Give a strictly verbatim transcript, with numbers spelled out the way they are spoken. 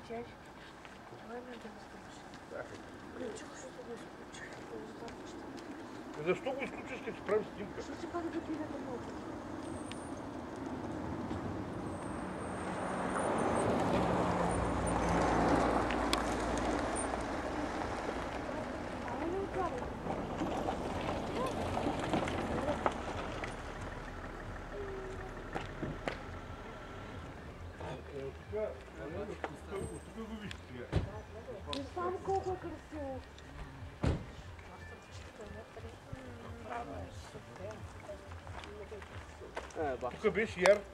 включаешь? Давай мне это выставишь. Блин, что что ты будешь включать? За что вы исключишь, как справить снимка? Что тебе надо быть на домой? Там какой красивый. Tuka beş yer